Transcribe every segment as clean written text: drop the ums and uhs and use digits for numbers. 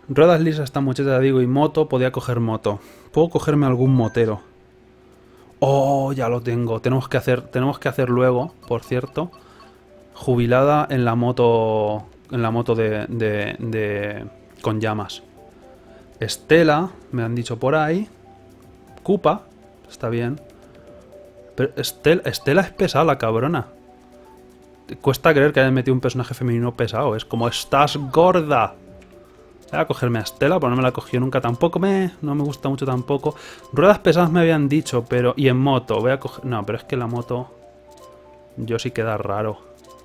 Ruedas lisas están muchachas, digo, y moto, podía coger moto. Puedo cogerme algún motero. Oh, ya lo tengo. Tenemos que hacer luego, por cierto, jubilada en la moto. En la moto con llamas. Estela, me han dicho por ahí. Koopa, está bien. Pero Estela es pesada, la cabrona. Cuesta creer que hayan metido un personaje femenino pesado. Es como, estás gorda. Voy a cogerme a Estela, pero no me la he cogido nunca. No me gusta mucho tampoco. Ruedas pesadas me habían dicho, pero... Y en moto, voy a coger... No, pero es que la moto... Yo sí queda raro.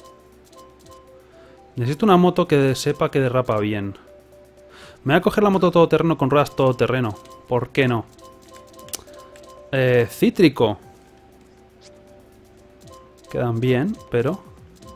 Necesito una moto que sepa que derrapa bien. Me voy a coger la moto todoterreno con ruedas todoterreno. ¿Por qué no? Cítrico. Quedan bien, pero...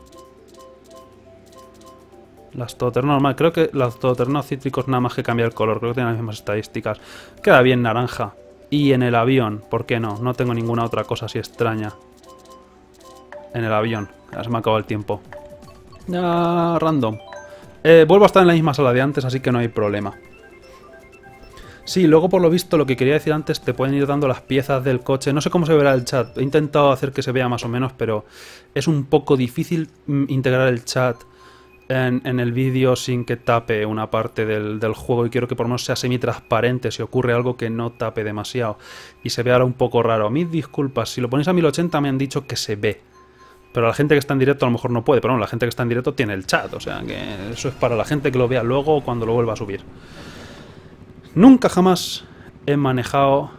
Las todoterreno normal. Creo que las todoterreno cítricos nada más que cambia el color. Creo que tienen las mismas estadísticas. Queda bien naranja. Y en el avión, ¿por qué no? No tengo ninguna otra cosa así extraña. En el avión. Ya se me ha acabado el tiempo. Ya, random. Vuelvo a estar en la misma sala de antes, así que no hay problema. Sí, luego por lo visto, lo que quería decir antes, te pueden ir dando las piezas del coche. No sé cómo se verá el chat. He intentado hacer que se vea más o menos, pero es un poco difícil integrar el chat en el vídeo sin que tape una parte del juego, y quiero que por lo menos sea semi-transparente si ocurre algo que no tape demasiado y se vea ahora un poco raro. Mis disculpas, si lo ponéis a 1080 me han dicho que se ve, pero la gente que está en directo a lo mejor no puede, pero bueno, la gente que está en directo tiene el chat, o sea que eso es para la gente que lo vea luego o cuando lo vuelva a subir. Nunca jamás he manejado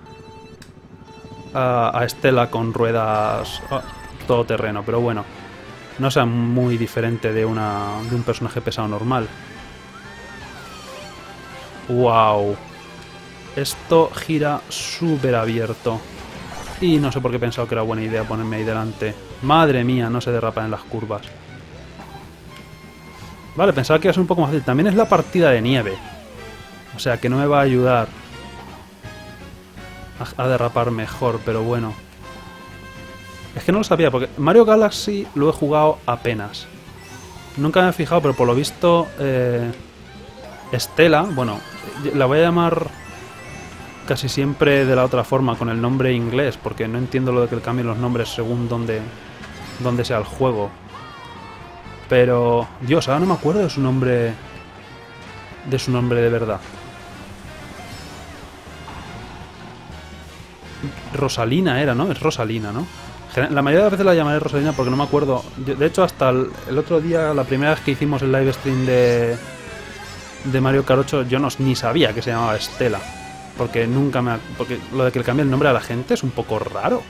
a Estela con ruedas todoterreno, pero bueno, no sea muy diferente de un personaje pesado normal. ¡Wow! Esto gira súper abierto. Y no sé por qué he pensado que era buena idea ponerme ahí delante. ¡Madre mía! No se derrapa en las curvas. Vale, pensaba que iba a ser un poco más fácil. También es la partida de nieve. O sea que no me va a ayudar a derrapar mejor, pero bueno. Es que no lo sabía, porque Mario Galaxy lo he jugado apenas. Nunca me he fijado, pero por lo visto... Estela, bueno, la voy a llamar casi siempre de la otra forma, con el nombre inglés, porque no entiendo lo de que le cambien los nombres según dónde sea el juego. Pero, Dios, ahora no me acuerdo de su nombre... De su nombre de verdad. Rosalina era, ¿no? Es Rosalina, ¿no? La mayoría de las veces la llamaré Rosalina porque no me acuerdo. De hecho, hasta el otro día, la primera vez que hicimos el live stream de Mario Kart 8, yo ni sabía que se llamaba Estela. Porque nunca me... Porque lo de que le cambie el nombre a la gente es un poco raro.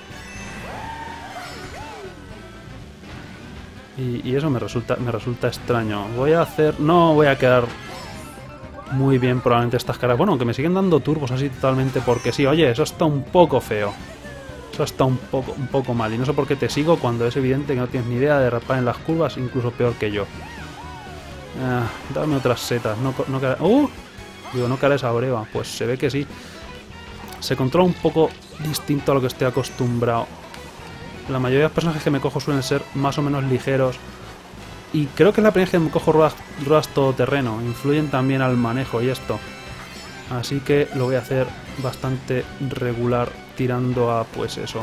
Y eso me resulta extraño. Voy a hacer... No voy a quedar muy bien probablemente estas caras. Bueno, aunque me siguen dando turbos así totalmente porque sí. Oye, eso está un poco feo. Eso está un poco mal. Y no sé por qué te sigo cuando es evidente que no tienes ni idea de derrapar en las curvas, incluso peor que yo. Dame otras setas. Digo, no cara esa breva. Pues se ve que sí. Se controla un poco distinto a lo que estoy acostumbrado. La mayoría de los personajes que me cojo suelen ser más o menos ligeros. Y creo que es la primera vez que me cojo ruedas todoterreno. Influyen también al manejo y esto. Así que lo voy a hacer bastante regular, tirando a pues eso.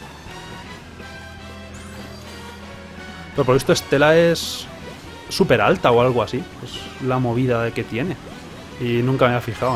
Pero por esto Estela es súper alta o algo así. Es la movida que tiene. Y nunca me había fijado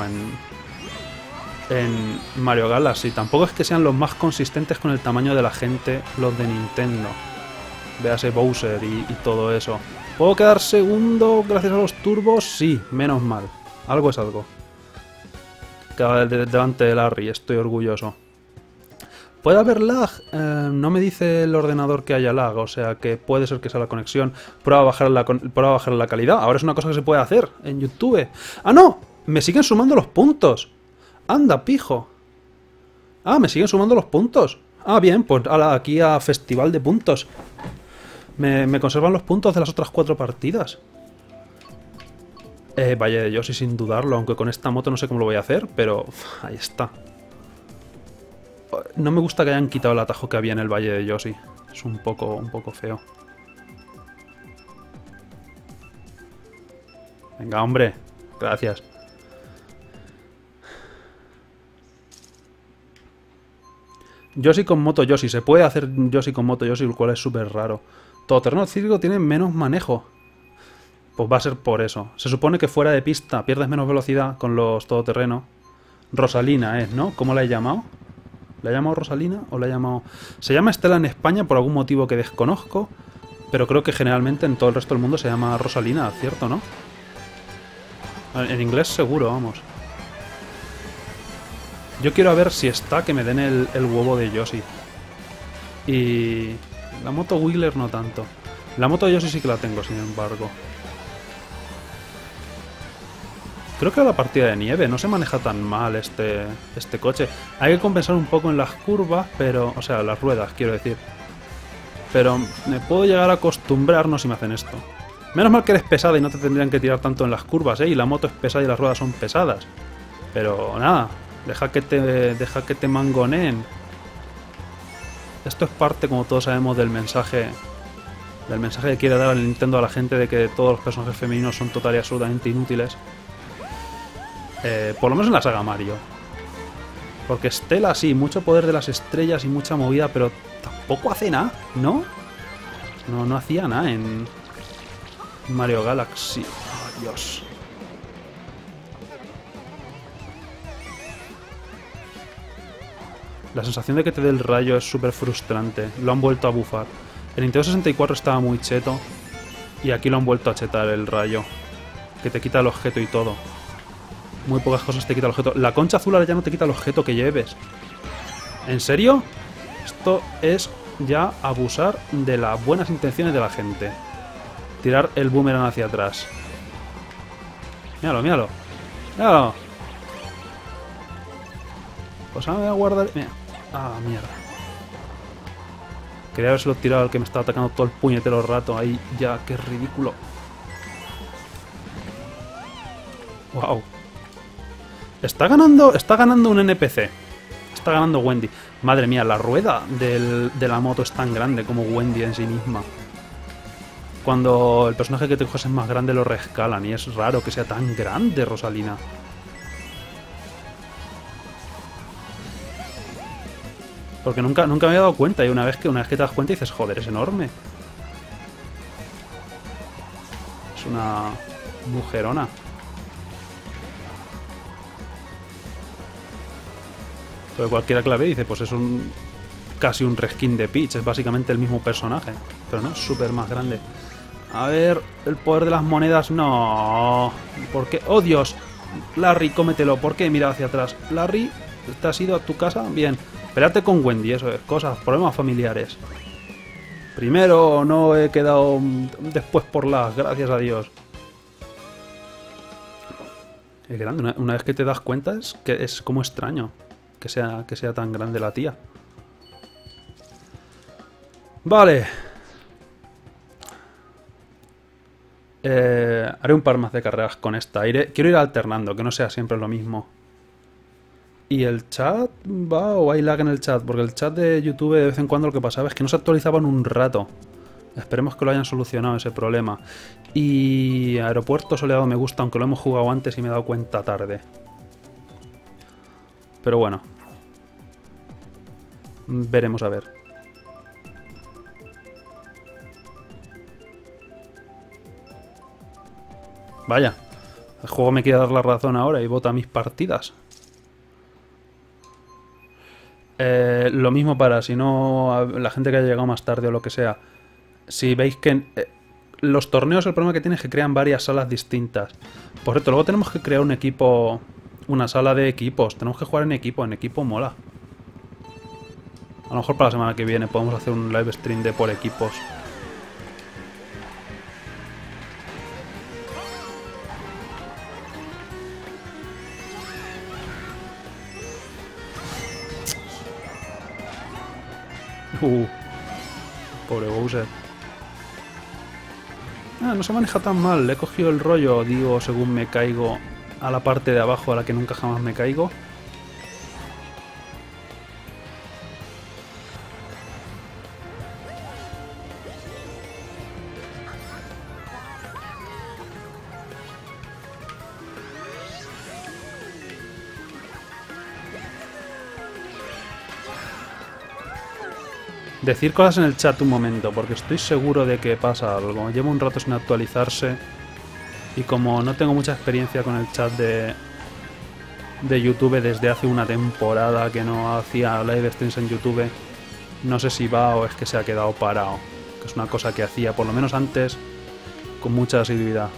en Mario Galaxy. Tampoco es que sean los más consistentes con el tamaño de la gente los de Nintendo. Véase Bowser y todo eso. ¿Puedo quedar segundo gracias a los turbos? Sí, menos mal. Algo es algo. Quedaba delante de Larry, estoy orgulloso. ¿Puede haber lag? No me dice el ordenador que haya lag, o sea que puede ser que sea la conexión. Prueba a bajar la calidad. Ahora es una cosa que se puede hacer en YouTube. ¡Ah, no! Me siguen sumando los puntos. ¡Anda, pijo! Ah, me siguen sumando los puntos. Ah, bien, pues ala, aquí a festival de puntos. Me conservan los puntos de las otras 4 partidas. Valle de Yoshi sin dudarlo, aunque con esta moto no sé cómo lo voy a hacer, pero ahí está. No me gusta que hayan quitado el atajo que había en el Valle de Yoshi. Es un poco feo. Venga, hombre. Gracias. Yoshi con moto Yoshi. Se puede hacer Yoshi con moto Yoshi, lo cual es súper raro. Todoterreno cíclico tiene menos manejo. Pues va a ser por eso. Se supone que fuera de pista pierdes menos velocidad con los todoterreno. Rosalina es, ¿no? ¿Cómo la he llamado? ¿La he llamado Rosalina o la he llamado...? Se llama Estela en España por algún motivo que desconozco, pero creo que generalmente en todo el resto del mundo se llama Rosalina, ¿cierto, no? En inglés seguro, vamos. Yo quiero ver si está que me den el huevo de Yoshi. Y... la moto Wiggler no tanto. La moto de Yoshi sí que la tengo, sin embargo. Creo que la partida de nieve no se maneja tan mal este coche. Hay que compensar un poco en las curvas, pero... o sea, las ruedas, quiero decir. Pero me puedo llegar a acostumbrar, no si me hacen esto. Menos mal que eres pesada y no te tendrían que tirar tanto en las curvas, ¿eh? Y la moto es pesada y las ruedas son pesadas. Pero nada, deja que te mangoneen. Esto es parte, como todos sabemos, del mensaje que quiere dar el Nintendo a la gente de que todos los personajes femeninos son total y absolutamente inútiles. Por lo menos en la saga Mario. Porque Stella sí, mucho poder de las estrellas y mucha movida, pero tampoco hace nada, ¿no? No hacía nada en Mario Galaxy. Oh, Dios. La sensación de que te dé el rayo es súper frustrante. Lo han vuelto a bufar. El Nintendo 64 estaba muy cheto. Y aquí lo han vuelto a chetar el rayo. Que te quita el objeto y todo. Muy pocas cosas te quita el objeto. La concha azul ahora ya no te quita el objeto que lleves. ¿En serio? Esto es ya abusar de las buenas intenciones de la gente. Tirar el boomerang hacia atrás. Míralo, míralo. Míralo. Pues ahora me voy a guardar... Mira. Ah, mierda. Quería habérselo tirado al que me estaba atacando todo el puñetero rato. Ahí ya, qué ridículo. Wow. Está ganando un NPC. Está ganando Wendy. Madre mía, la rueda de la moto es tan grande como Wendy en sí misma. Cuando el personaje que te coges es más grande lo rescalan. Y es raro que sea tan grande, Rosalina. Porque nunca me había dado cuenta. Y una vez que te das cuenta dices, joder, es enorme. Es una mujerona. Pero cualquiera que la ve dice, pues es casi un reskin de Peach. Es básicamente el mismo personaje. Pero no, es súper más grande. A ver, el poder de las monedas. No. ¿Por qué? ¡Oh, Dios! Larry, cómetelo. ¿Por qué mira hacia atrás? Larry, ¿te has ido a tu casa? Bien. Peleate con Wendy, eso es. Cosas, problemas familiares. Primero no he quedado después por las, gracias a Dios. Es grande. Una vez que te das cuenta es como extraño que sea tan grande la tía. Vale. Haré un par más de carreras con esta. Quiero ir alternando, que no sea siempre lo mismo. ¿Y el chat va o hay lag en el chat? Porque el chat de YouTube de vez en cuando lo que pasaba es que no se actualizaba en un rato. Esperemos que lo hayan solucionado ese problema. Y Aeropuerto Soleado me gusta, aunque lo hemos jugado antes y me he dado cuenta tarde. Pero bueno. Veremos a ver. Vaya. El juego me quiere dar la razón ahora y vota mis partidas. Lo mismo para si no la gente que haya llegado más tarde o lo que sea. Si veis que los torneos, el problema que tienen es que crean varias salas distintas. Por cierto, luego tenemos que crear un equipo, una sala de equipos. Tenemos que jugar en equipo mola. A lo mejor para la semana que viene podemos hacer un live stream de por equipos. Pobre Bowser. No se maneja tan mal. Le he cogido el rollo, digo, según me caigo a la parte de abajo a la que nunca jamás me caigo. Decir cosas en el chat un momento, porque estoy seguro de que pasa algo. Llevo un rato sin actualizarse y como no tengo mucha experiencia con el chat de YouTube desde hace una temporada que no hacía live streams en YouTube, no sé si va o es que se ha quedado parado, que es una cosa que hacía por lo menos antes con mucha asiduidad.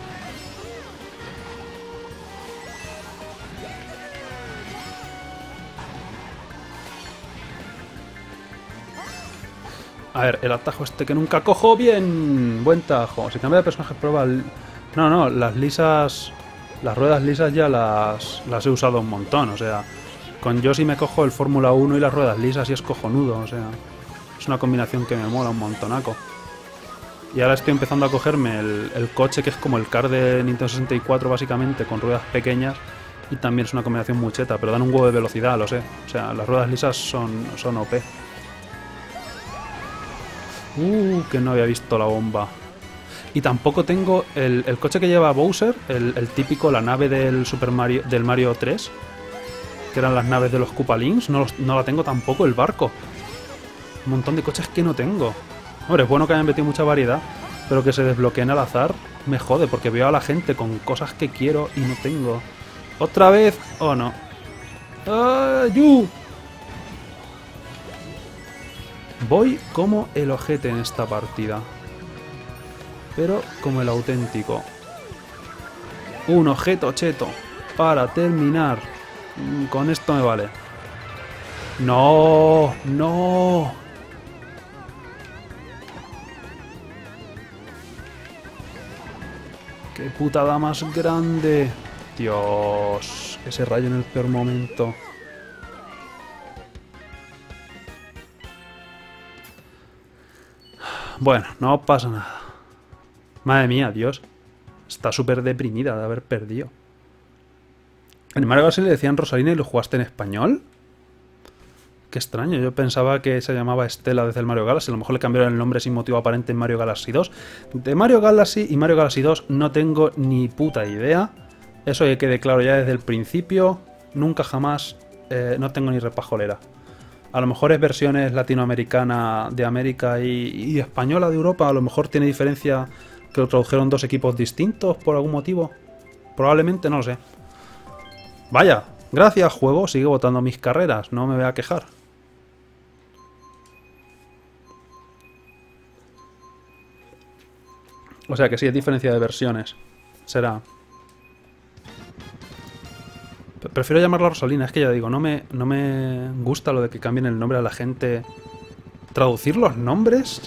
A ver, el atajo este que nunca cojo, bien, buen tajo. Si cambia de personaje prueba el... No, las lisas... Las ruedas lisas ya las he usado un montón, o sea... Con Yoshi me cojo el Fórmula 1 y las ruedas lisas y es cojonudo, o sea... Es una combinación que me mola un montonaco. Y ahora estoy empezando a cogerme el coche que es como el car de Nintendo 64 básicamente, con ruedas pequeñas. Y también es una combinación muy cheta, pero dan un huevo de velocidad, lo sé. O sea, las ruedas lisas son OP. Que no había visto la bomba. Y tampoco tengo el coche que lleva Bowser, el típico, la nave del Super Mario, del Mario 3, que eran las naves de los Koopalings, no la tengo tampoco, el barco. Un montón de coches que no tengo. Hombre, es bueno que hayan metido mucha variedad, pero que se desbloqueen al azar me jode, porque veo a la gente con cosas que quiero y no tengo. ¿Otra vez? ¿O no? ¡Yu! Voy como el ojete en esta partida. Pero como el auténtico. Un objeto cheto. Para terminar. Con esto me vale. ¡No! ¡No! ¡Qué putada más grande! Dios. Ese rayo en el peor momento. Bueno, no pasa nada. Madre mía, Dios. Está súper deprimida de haber perdido. ¿En Mario Galaxy le decían Rosalina y lo jugaste en español? Qué extraño, yo pensaba que se llamaba Estela desde el Mario Galaxy. A lo mejor le cambiaron el nombre sin motivo aparente en Mario Galaxy 2. De Mario Galaxy y Mario Galaxy 2 no tengo ni puta idea. Eso que quede claro ya desde el principio. Nunca jamás no tengo ni repajolera. A lo mejor es versiones latinoamericana de América y española de Europa. A lo mejor tiene diferencia que lo tradujeron dos equipos distintos por algún motivo. Probablemente, no lo sé. Vaya, gracias juego, sigue votando mis carreras, no me voy a quejar. O sea que sí, es diferencia de versiones. Será. Prefiero llamarla Rosalina, es que ya digo, no me gusta lo de que cambien el nombre a la gente. ¿Traducir los nombres?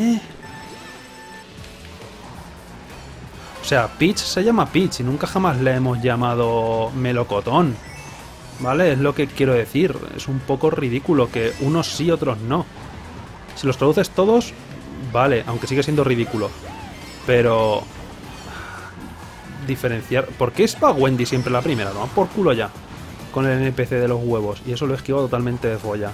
O sea, Peach se llama Peach y nunca jamás le hemos llamado Melocotón. ¿Vale? Es lo que quiero decir. Es un poco ridículo que unos sí, otros no. Si los traduces todos, vale, aunque sigue siendo ridículo. Pero... diferenciar... ¿Por qué es para Wendy siempre la primera? No, por culo ya. Con el NPC de los huevos. Y eso lo he esquivado totalmente de folla.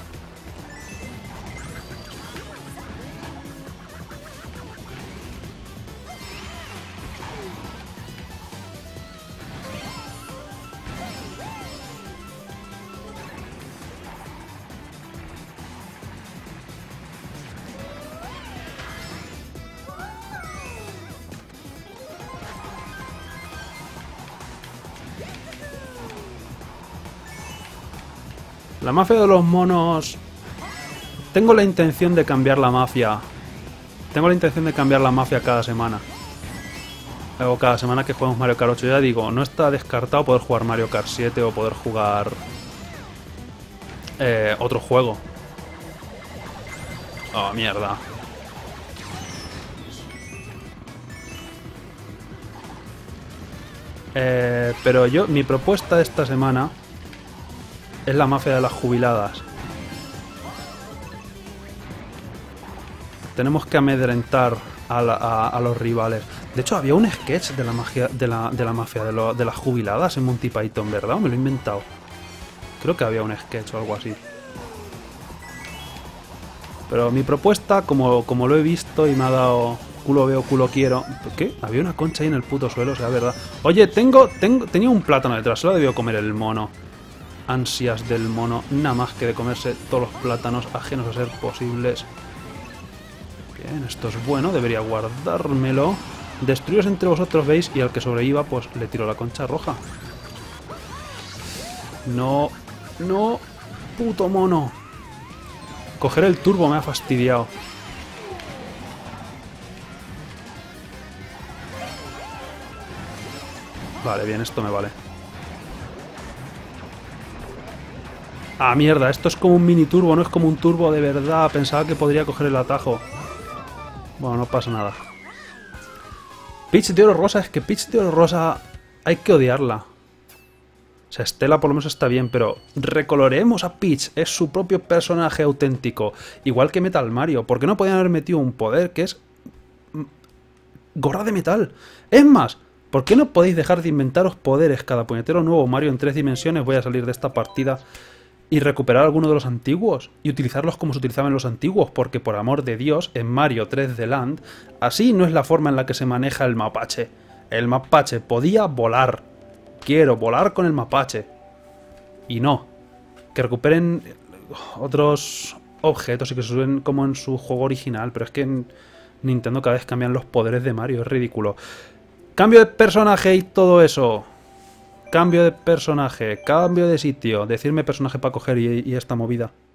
La mafia de los monos... Tengo la intención de cambiar la mafia. Tengo la intención de cambiar la mafia cada semana. O cada semana que juguemos Mario Kart 8. Ya digo, no está descartado poder jugar Mario Kart 7 o poder jugar... otro juego. Oh, mierda. Pero yo, mi propuesta de esta semana... es la mafia de las jubiladas. Tenemos que amedrentar a los rivales. De hecho, había un sketch de la magia de la mafia de las jubiladas en Monty Python, ¿verdad? ¿O me lo he inventado? Creo que había un sketch o algo así. Pero mi propuesta, como lo he visto y me ha dado culo veo, culo quiero... ¿Qué? Había una concha ahí en el puto suelo, o sea, ¿verdad? Oye, tenía un plátano detrás, se lo debió comer el mono. ansias del mono, nada más que de comerse todos los plátanos ajenos a ser posibles. Bien, esto es bueno, debería guardármelo. Destruiros entre vosotros, ¿veis? Y al que sobreviva, pues le tiro la concha roja. No, no, puto mono. Coger el turbo me ha fastidiado. Vale, bien, esto me vale. Ah, mierda, esto es como un mini turbo, no es como un turbo de verdad. Pensaba que podría coger el atajo. Bueno, no pasa nada. Peach de oro rosa, es que Peach de oro rosa hay que odiarla. O sea, Estela por lo menos está bien, pero recoloremos a Peach, es su propio personaje auténtico. Igual que Metal Mario, ¿por qué no podían haber metido un poder que es gorra de metal? Es más, ¿por qué no podéis dejar de inventaros poderes cada puñetero nuevo Mario en 3 dimensiones? Voy a salir de esta partida y recuperar alguno de los antiguos y utilizarlos como se utilizaban los antiguos, porque por amor de Dios, en Mario 3D Land, así no es la forma en la que se maneja el mapache. El mapache podía volar. Quiero volar con el mapache. Y no. Que recuperen otros objetos y que se suben como en su juego original, pero es que en Nintendo cada vez cambian los poderes de Mario, es ridículo. Cambio de personaje y todo eso. Cambio de personaje, cambio de sitio, decirme personaje para coger y esta movida.